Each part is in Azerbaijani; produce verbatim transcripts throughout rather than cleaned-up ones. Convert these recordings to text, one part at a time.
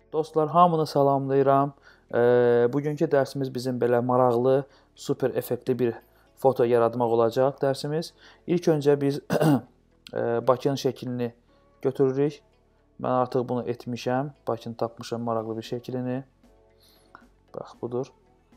Dostlar, hamını salamlayıram. E, bugünkü dərsimiz bizim belə maraqlı, super effektli bir foto yaratmaq olacaq dərsimiz. İlk öncə biz e, Bakının şəklini götürürük. Mən artıq bunu etmişəm. Bakını tapmışam maraqlı bir şəklini. Bax, budur.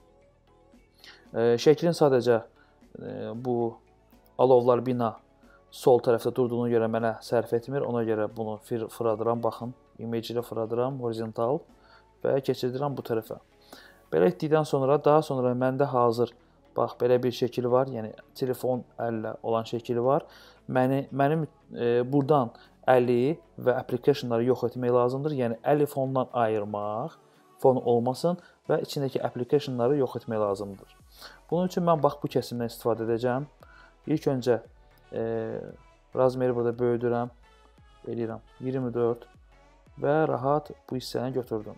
E, şəklin sadəcə e, bu alovlar bina sol tərəfdə durduğuna görə mənə sərf etmir. Ona görə bunu fırladıram. Baxın, image ilə fırladıram, horizontal və keçirdirəm bu tərəfə. Belə etdikdən sonra, daha sonra məndə hazır, bax, belə bir şəkil var. Yəni, telefon əllə olan şəkili var. Məni, mənim e, buradan əli və applicationları yox etmək lazımdır. Yəni, əli fondan ayırmaq, fon olmasın və içindəki applicationları yox etmək lazımdır. Bunun üçün mən bax, bu kəsimdən istifadə edəcəm. İlk öncə e, razmeri burada böyüdürəm, eləyirəm iyirmi dörd və rahat bu hissəni götürdüm.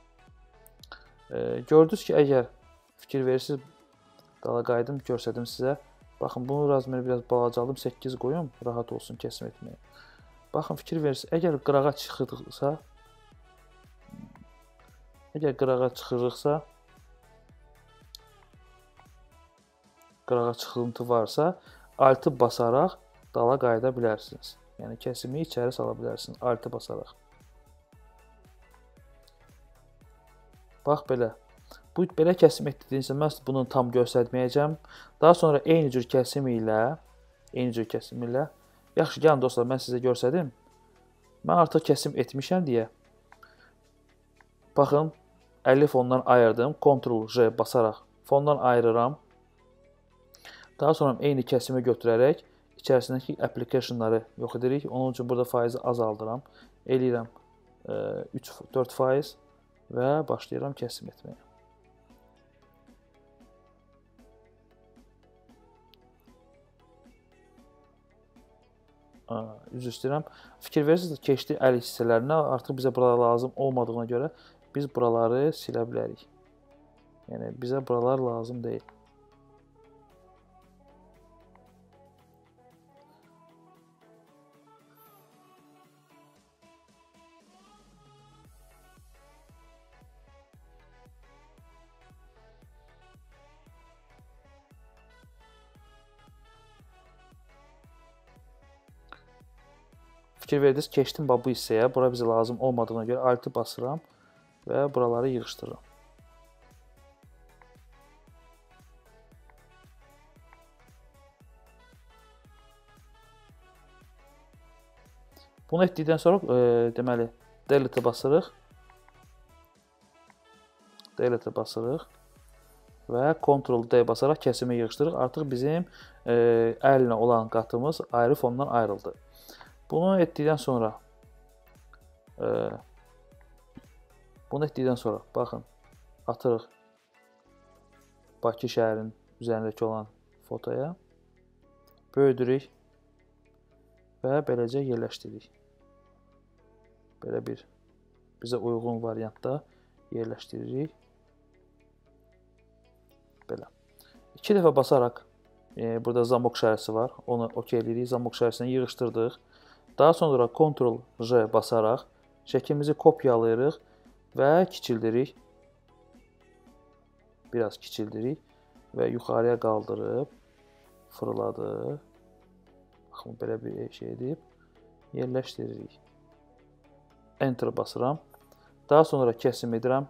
E, gördünüz ki, əgər fikir verirsiniz, qala qaydım, görsədim sizə. Baxın, bunu razmeri biraz balacaldım, səkkiz qoyum, rahat olsun kəsim etməyə. Baxın, fikir verirsiniz, əgər qırağa çıxırıqsa, əgər qırağa çıxırıqsa, qırağa çıxıntı varsa, altı basaraq dala qayıda bilərsiniz. Yəni, kəsimi içəri sala bilərsiniz, altı basaraq. Bax, belə. Bu, belə kəsim etdiyinizdə mən bunu tam göstərməyəcəm. Daha sonra eyni cür kəsim ilə, eyni cür kəsim ilə, yaxşı, gəlin dostlar, mən sizə göstərdim. Mən artıq kəsim etmişəm deyə, baxın, əlli fondan ayırdım, Ctrl J basaraq fondan ayırıram. Daha sonra eyni kəsimi götürərək içərisindəki applicationları yox edirik. Onun üçün burada faizi azaldıram. Eləyirəm üç dörd faiz və başlayıram kəsim etməyə. Üzr istəyirəm. Fikir verirsiniz, keçdi əl hissələrinə. Artıq bizə burada lazım olmadığına görə biz buraları silə bilərik. Yəni, bizə buralar lazım deyil. Fikir verdiniz, keçdim bu hissəyə. Bura bizə lazım olmadığına görə altı basıram və buraları yığışdırıram. Bunu etdikdən sonra e, deməli delete basırıq. Delete basırıq və Ctrl D basaraq kəsimi yığışdırırıq. Artıq bizim e, əllə olan qatımız ayrı fondan ayrıldı. Bunu etdikdən sonra e, bunu etdikdən sonra baxın, atırıq Bakı şəhərinin üzərindəki olan fotoya, böyüdürük və beləcə yerləşdiririk. Belə bir bizə uyğun variantda yerləşdiririk. Belə. İki dəfə basaraq e, burada zamok işarəsi var. Onu OK edirik. Zamok işarəsini yığışdırdıq. Daha sonra Ctrl J basaraq şəklimizi kopyalayırıq və kiçildirik. Biraz kiçildirik və yuxarıya qaldırıb fırladıq. Baxın, belə bir şey edib yerləşdiririk. Enter basıram. Daha sonra kəsim edirəm.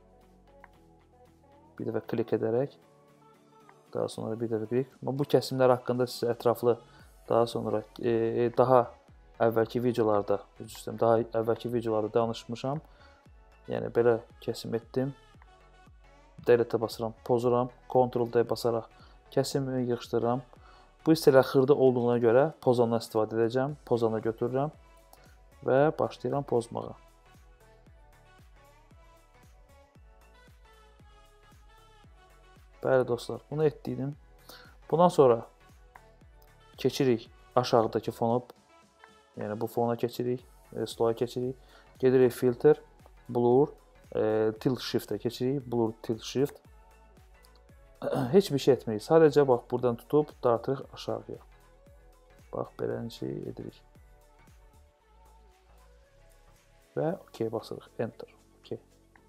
Bir dəfə klik edərək. Daha sonra bir dəfə klik. Bu kəsimlər haqqında sizə ətraflı daha sonra e, daha əvvəlki videolarda, daha əvvəlki videolarda danışmışam. Yəni, belə kəsim etdim. Delete basıram, pozuram. Ctrl D basaraq kəsimi yığışdırıram. Bu hissələr xırda olduğuna görə pozandan istifadə edəcəm. Pozanı götürürəm və başlayıram pozmağa. Bəli, dostlar, bunu etdiydim. Bundan sonra keçirik aşağıdakı fonu. Yəni, bu fona keçirik, slow'a keçirik. Gedirik filter, blur, e, tilt shift'ə keçirik. Blur, tilt shift. Heç bir şey etmirik. Sadəcə, bax, buradan tutub dartırıq aşağıya. Bax, beləcə edirik. Və OK basırıq, enter. OK.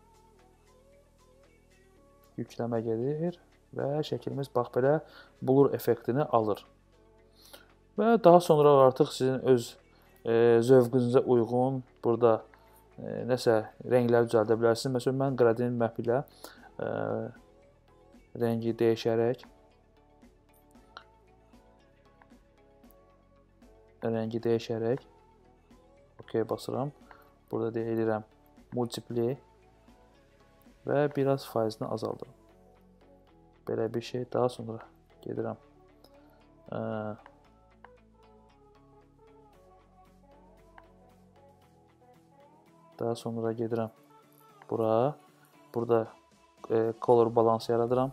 Yükləmə gedir və şəklimiz bax belə blur effektini alır. Və daha sonra artıq sizin öz e, zövqünüzə uyğun burada e, nəsə rənglər düzəldə bilərsiniz. Məsələn, mən gradient map ilə e, rəngi dəyişərək rəngi dəyişərək OK basıram. Burada deyilirəm multiply və biraz faizini azaldıram. Belə bir şey. Daha sonra gedirəm. E, Daha sonra gedirəm bura. Burada e, color balans yaradıram.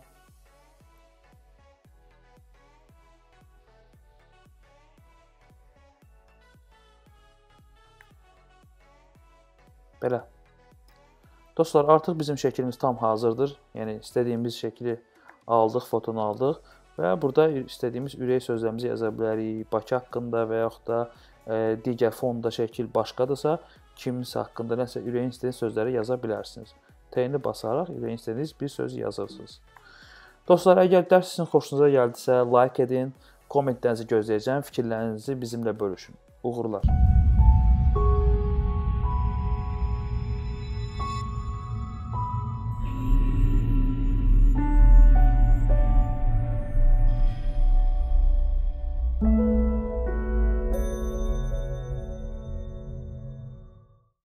Belə. Dostlar, artıq bizim şəklimiz tam hazırdır. Yəni istədiyimiz şəkli aldıq, fotonu aldıq və burada istədiyimiz ürək sözlərimizi yaza bilərik. Bakı haqqında və yaxud da e, digər fonda şəkil başqadırsa, kiminsə haqqında nəsə ürəyin istədiyi sözləri yaza bilərsiniz. Təyini basaraq ürəyin istədiyiniz bir söz yazırsınız. Dostlar, əgər dərs sizin xoşunuza gəldisə, like edin, kommentlərinizi gözləyəcəm, fikirlərinizi bizimlə bölüşün. Uğurlar.